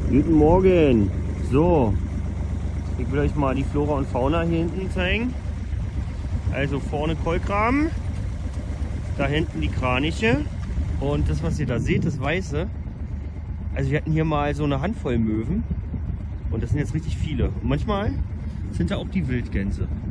Guten Morgen. So, ich will euch mal die Flora und Fauna hier hinten zeigen. Also vorne Kolkraben, da hinten die Kraniche und das, was ihr da seht, das Weiße. Also wir hatten hier mal so eine Handvoll Möwen und das sind jetzt richtig viele. Und manchmal sind da auch die Wildgänse.